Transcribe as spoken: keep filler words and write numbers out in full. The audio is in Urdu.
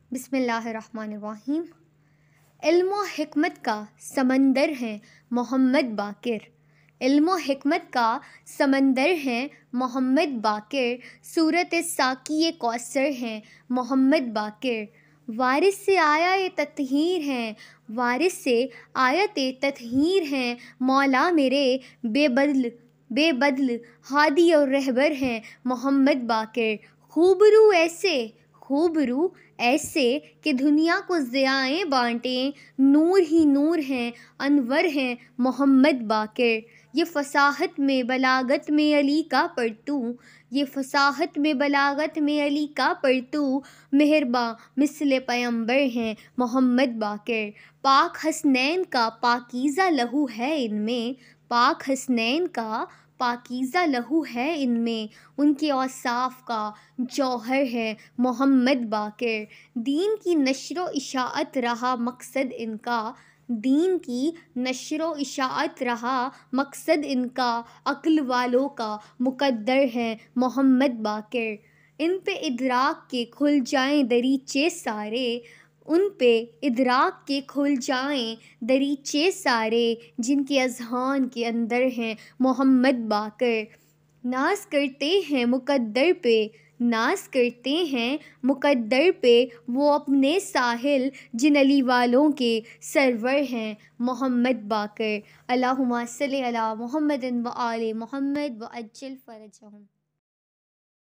بسم اللہ الرحمن الرحیم۔ علم و حکمت کا سمندر ہیں محمد باقر، علم و حکمت کا سمندر ہیں محمد باقر، صورت ساقی کوثر ہیں محمد باقر، وارث سے آیت تطہیر ہیں، وارث سے آیت تطہیر ہیں، مولا میرے بے بدل بے بدل ہادی اور رہبر ہیں محمد باقر، خوبرو ایسے خوبرو ایسے کہ دنیا کو ضیائیں بانٹیں، نور ہی نور ہیں، انور ہیں محمد باقر، یہ فصاحت میں بلاغت میں علی کا پرتو، یہ فصاحت میں بلاغت میں علی کا پرتو، مہرباں مثل پیمبر ہیں محمد باقر، پاک حسنین کا پاکیزہ لہو ہے ان میں، پاک حسنین کا پاکیزہ لہو ہے ان میں، ان کے اوصاف کا جوہر ہے محمد باقر، دین کی نشر و اشاعت رہا مقصد ان کا، دین کی نشر و اشاعت رہا مقصد ان کا، عقل والوں کا مقدر ہے محمد باقر، ان پہ ادراک کے کھل جائیں دریچے سارے، ان پہ ادراک کے کھل جائیں دریچے سارے، جن کے اذہان کے اندر ہیں محمد باقر، ناز کرتے ہیں مقدر پہ ناز کرتے ہیں مقدر پہ، وہ اپنے ساحل جن علی والوں کے سرور ہیں محمد باقر، اللہم صلی علی محمد و آل محمد و عجل فرجہم۔